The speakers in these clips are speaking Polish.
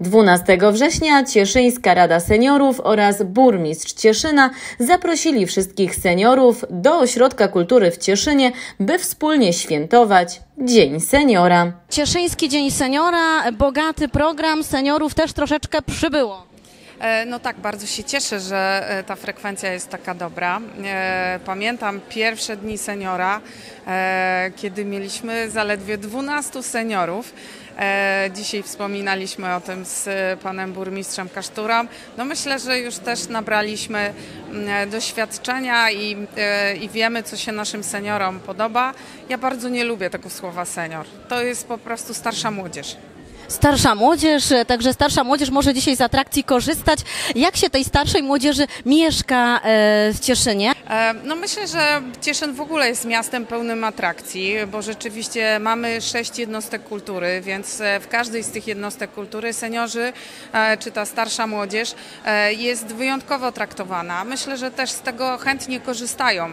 12 września Cieszyńska Rada Seniorów oraz burmistrz Cieszyna zaprosili wszystkich seniorów do Ośrodka Kultury w Cieszynie, by wspólnie świętować Dzień Seniora. Cieszyński Dzień Seniora, bogaty program, seniorów też troszeczkę przybyło. No tak, bardzo się cieszę, że ta frekwencja jest taka dobra. Pamiętam pierwsze dni seniora, kiedy mieliśmy zaledwie 12 seniorów. Dzisiaj wspominaliśmy o tym z panem burmistrzem Kaszturą. No myślę, że już też nabraliśmy doświadczenia i wiemy, co się naszym seniorom podoba. Ja bardzo nie lubię tego słowa senior. To jest po prostu starsza młodzież. Starsza młodzież, także starsza młodzież może dzisiaj z atrakcji korzystać. Jak się tej starszej młodzieży mieszka w Cieszynie? No myślę, że Cieszyn w ogóle jest miastem pełnym atrakcji, bo rzeczywiście mamy 6 jednostek kultury, więc w każdej z tych jednostek kultury seniorzy czy ta starsza młodzież jest wyjątkowo traktowana. Myślę, że też z tego chętnie korzystają.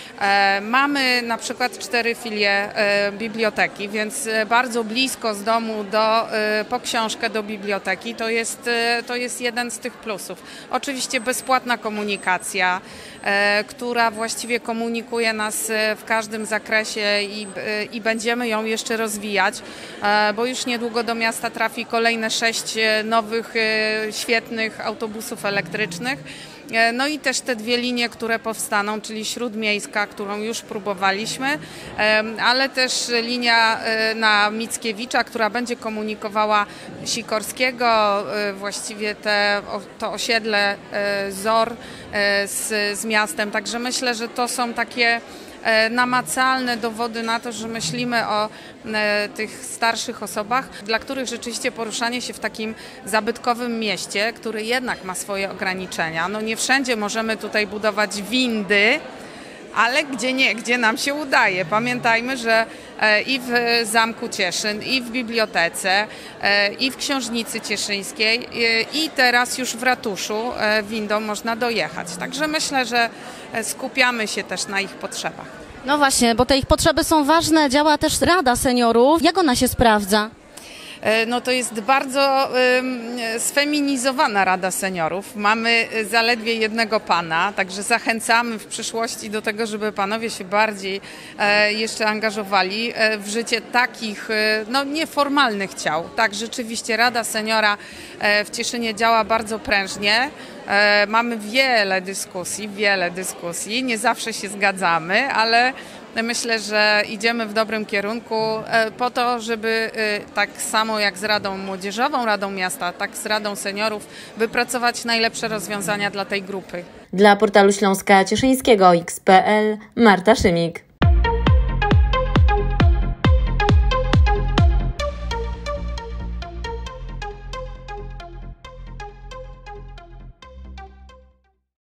Mamy na przykład 4 filie biblioteki, więc bardzo blisko z domu po książkę do biblioteki to jest jeden z tych plusów. Oczywiście bezpłatna komunikacja, która właściwie komunikuje nas w każdym zakresie i będziemy ją jeszcze rozwijać, bo już niedługo do miasta trafi kolejne 6 nowych, świetnych autobusów elektrycznych. No i też te 2 linie, które powstaną, czyli śródmiejska, którą już próbowaliśmy, ale też linia na Mickiewicza, która będzie komunikowała Sikorskiego, właściwie to osiedle ZOR z miastem. Także myślę, że to są takie namacalne dowody na to, że myślimy o tych starszych osobach, dla których rzeczywiście poruszanie się w takim zabytkowym mieście, który jednak ma swoje ograniczenia. No nie wszędzie możemy tutaj budować windy, ale gdzie nam się udaje. Pamiętajmy, że i w Zamku Cieszyn, i w bibliotece, i w Książnicy Cieszyńskiej, i teraz już w ratuszu windą można dojechać. Także myślę, że skupiamy się też na ich potrzebach. No właśnie, bo te ich potrzeby są ważne. Działa też Rada Seniorów. Jak ona się sprawdza? No to jest bardzo sfeminizowana Rada Seniorów. Mamy zaledwie jednego pana, także zachęcamy w przyszłości do tego, żeby panowie się bardziej jeszcze angażowali w życie takich nieformalnych ciał. Tak, rzeczywiście Rada Seniora w Cieszynie działa bardzo prężnie. Mamy wiele dyskusji, nie zawsze się zgadzamy, ale myślę, że idziemy w dobrym kierunku po to, żeby tak samo jak z Radą Młodzieżową, Radą Miasta, tak z Radą Seniorów wypracować najlepsze rozwiązania dla tej grupy. Dla portalu Śląska Cieszyńskiego X.pl Marta Szymik.